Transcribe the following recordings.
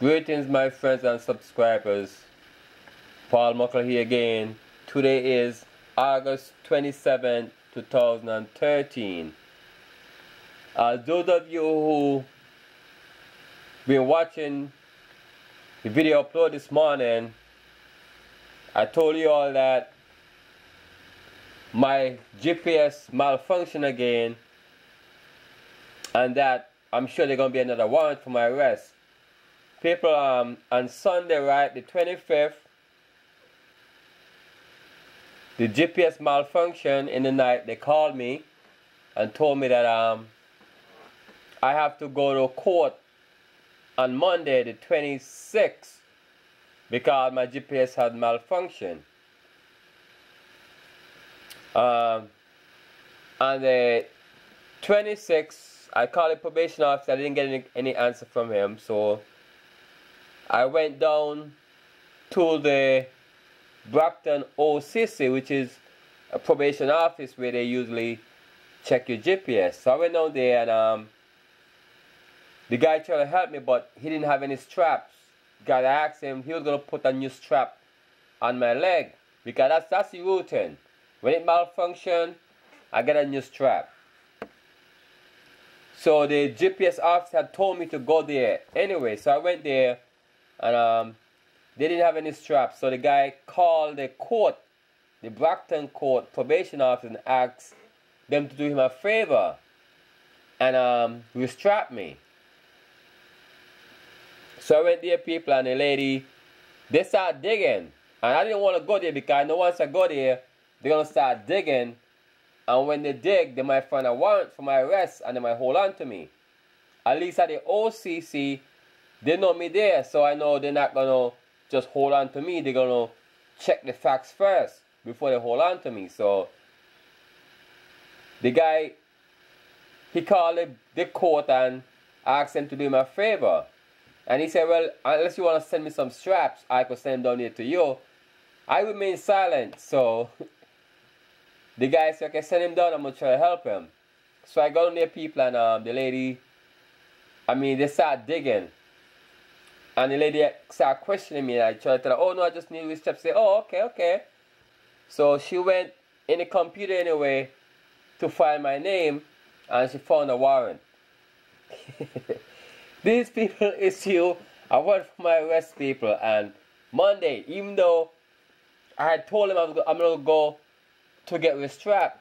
Greetings, my friends and subscribers. Paul Muckle here again. Today is August 27, 2013. Those of you who been watching the video upload this morning, I told you all that my GPS malfunctioned again, and that I'm sure there's gonna be another warrant for my arrest. People, on Sunday, right, the 25th, the GPS malfunctioned in the night. They called me and told me that I have to go to court on Monday, the 26th, because my GPS had malfunctioned. On the 26th, I called the probation officer. I didn't get any answer from him, so I went down to the Brockton OCC, which is a probation office where they usually check your GPS. So I went down there, and the guy tried to help me, but he didn't have any straps. Because I asked him, he was going to put a new strap on my leg, because that's the routine. When it malfunctioned, I get a new strap. So the GPS officer had told me to go there anyway, so I went there. And they didn't have any straps, so the guy called the court, the Brockton court probation office, and asked them to do him a favor and restrap me. So I went there, people, and the lady, they started digging, and I didn't want to go there because I know once I go there, they're gonna start digging, and when they dig, they might find a warrant for my arrest, and they might hold on to me. At least at the OCC. They know me there, so I know they're not going to just hold on to me. They're going to check the facts first before they hold on to me. So the guy, he called the court and asked them to do him a favor. And he said, well, unless you want to send me some straps, I could send them down here to you. I remained silent, so the guy said, okay, send him down, I'm going to try to help him. So I got down there, people, and the lady, they started digging. And the lady started questioning me, and I tried to tell her, oh no, I just need these steps. Say, oh, okay. So she went in the computer anyway to find my name, and she found a warrant. These people issue a warrant for my arrest, people. And Monday, even though I had told them I'm going to go to get restrapped,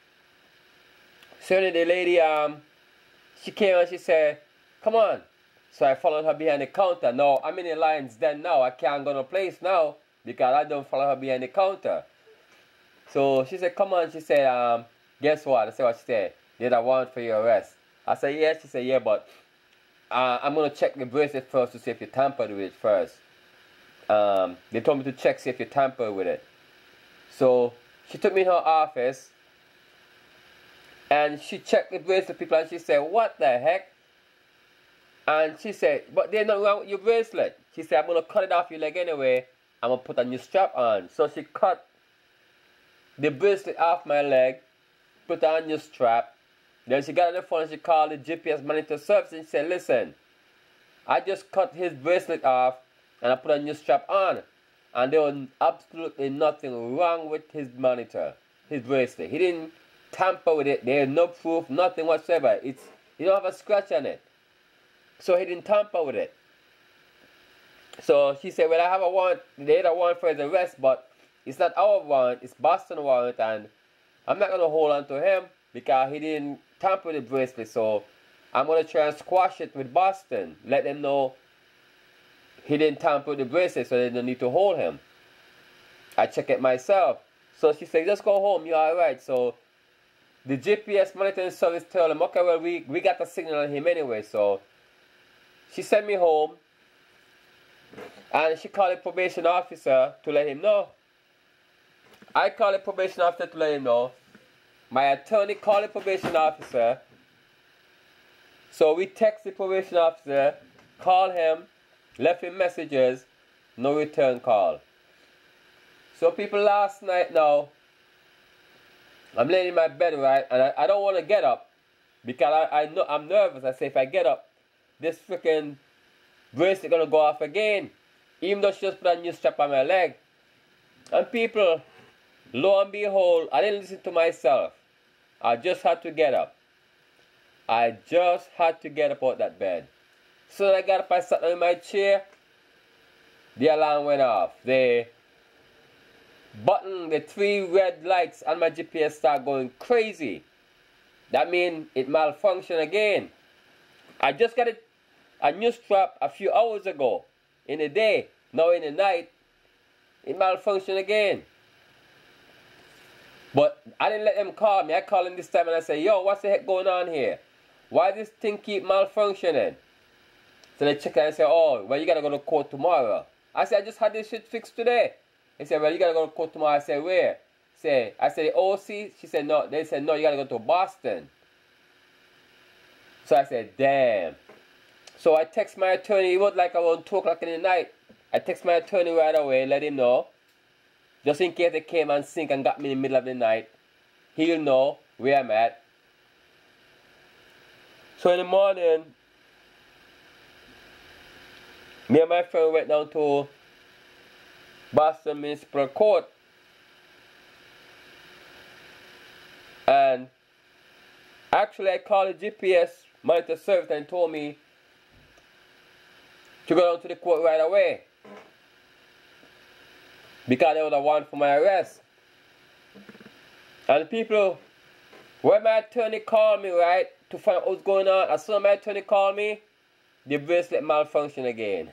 so the lady, she came and she said, come on. So I followed her behind the counter. Now, I'm in the lion's den now. I can't go no place now because I don't follow her behind the counter. So she said, come on. She said, guess what? I said what she said. There's a warrant for your arrest. I said, yeah. She said, yeah, but I'm going to check the bracelet first to see if you tampered with it first. They told me to check, see if you tampered with it. So she took me in her office and she checked the bracelet, people, and she said, what the heck? And she said, but there's nothing wrong with your bracelet. She said, I'm going to cut it off your leg anyway. I'm going to put a new strap on. So she cut the bracelet off my leg, put on a new strap. Then she got on the phone and she called the GPS monitor service and she said, listen, I just cut his bracelet off and I put a new strap on. And there was absolutely nothing wrong with his monitor, his bracelet. He didn't tamper with it. There's no proof, nothing whatsoever. You don't have a scratch on it. So he didn't tamper with it. So she said, well, I have a warrant. They had a warrant for his arrest, but it's not our warrant. It's Boston warrant, and I'm not going to hold on to him because he didn't tamper with the bracelet. So I'm going to try and squash it with Boston. Let them know he didn't tamper with the bracelet, so they don't need to hold him. I check it myself. So she said, just go home. You're all right. So the GPS monitoring service told him, okay, well, we got a signal on him anyway, so she sent me home, and she called the probation officer to let him know. I called the probation officer to let him know. My attorney called the probation officer. So we text the probation officer, called him, left him messages, no return call. So people, last night now, I'm laying in my bed, right, and I don't want to get up because I know I'm nervous. I say if I get up, this freaking bracelet gonna go off again. Even though she just put a new strap on my leg. And people, lo and behold, I didn't listen to myself. I just had to get up. I just had to get up out that bed. So when I got up, I sat down in my chair. The alarm went off. The button, the 3 red lights on my GPS start going crazy. That means it malfunctioned again. I just got a new strap a few hours ago in the day. Now in the night, it malfunctioned again. But I didn't let them call me. I called them this time and I said, yo, what's the heck going on here? Why this thing keep malfunctioning? So they check it and say, oh, well, you got to go to court tomorrow. I said, I just had this shit fixed today. They said, well, you got to go to court tomorrow. I said, where? I said, the OC? She said, no. They said, no, you got to go to Boston. So I said, damn. So I text my attorney. It was like around 2 o'clock in the night. I text my attorney right away, let him know. Just in case they came and sink and got me in the middle of the night. He'll know where I'm at. So in the morning, me and my friend went down to Boston Municipal Court. And actually I called the GPS monitor service and told me to go down to the court right away. Because there was a warrant for my arrest. And the people, when my attorney called me, right, to find out what's going on, as soon as my attorney called me, the bracelet malfunctioned again.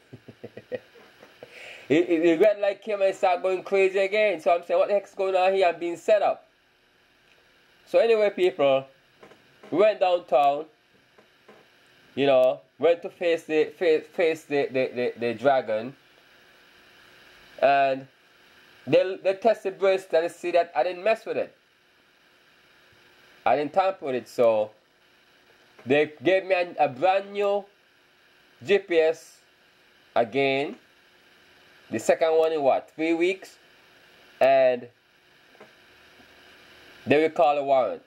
The red light came and it started going crazy again. So I'm saying, what the heck's going on here? I'm being set up. So anyway, people, we went downtown, you know, went to face the dragon. And they tested bracelet and they see that I didn't mess with it. I didn't tamper with it, so they gave me a brand new GPS again. The second one in what, 3 weeks? And they will call a warrant.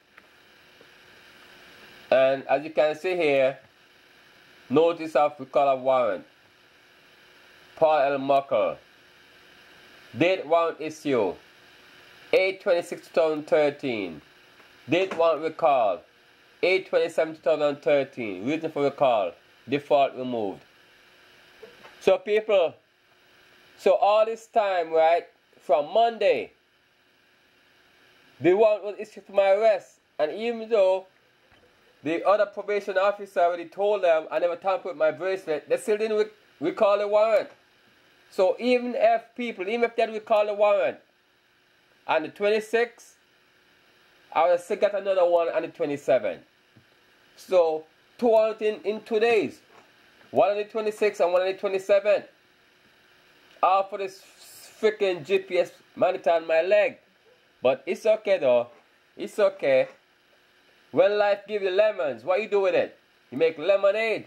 And as you can see here, notice of recall of warrant. Paul L. Muckle. Date warrant issue 8/26/2013. Date warrant recall 8/27/2013. Reason for recall, default removed. So people, so all this time, right, from Monday, the warrant was issued for my arrest. And even though the other probation officer already told them I never tampered with my bracelet, they still didn't recall the warrant. So even if they recall the warrant on the 26th, I will still get another one on the 27th. So 2 warrants in 2 days. One on the 26th and one on the 27th. All for this freaking GPS monitor on my leg. But it's okay though. It's okay. When life gives you lemons, what you do with it? You make lemonade.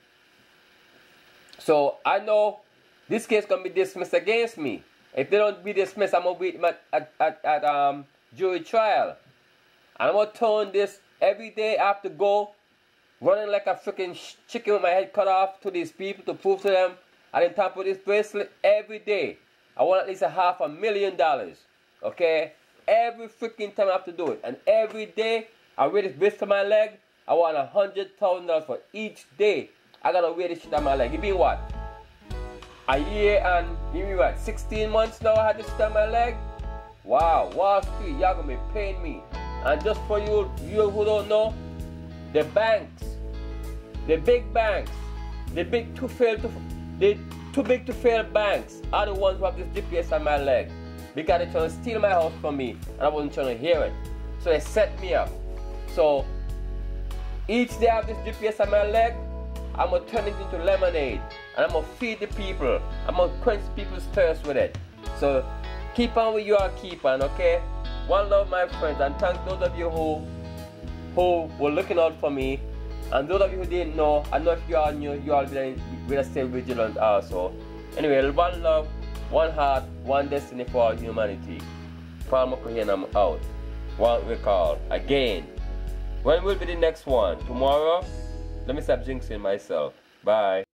So I know this case gonna be dismissed against me. If they don't be dismissed, I'm gonna beat them at jury trial. And I'm gonna turn this every day. I have to go running like a freaking chicken with my head cut off to these people to prove to them I didn't tamper with this bracelet every day. I want at least $500,000. Okay? Every freaking time I have to do it. And every day I wear this bracelet on my leg, I want $100,000 for each day. I gotta wear this shit on my leg. It been what? A year and give me what? 16 months now I had this shit on my leg? Wow, Wall Street, y'all gonna be paying me. And just for you who don't know, the banks, the big banks, the too big to fail banks are the ones who have this GPS on my leg. Because they're trying to steal my house from me and I wasn't trying to hear it. So they set me up. So each day I have this GPS on my leg, I'm going to turn it into lemonade. And I'm going to feed the people. I'm going to quench people's thirst with it. So keep on with your keep on, okay? One love, my friends. And thank those of you who were looking out for me. And those of you who didn't know, I know if you all knew, you all will stay vigilant also. Anyway, one love, one heart, one destiny for all humanity. Paul Muckle here and I'm out. One recall. Again. When will be the next one? Tomorrow? Let me stop jinxing myself. Bye.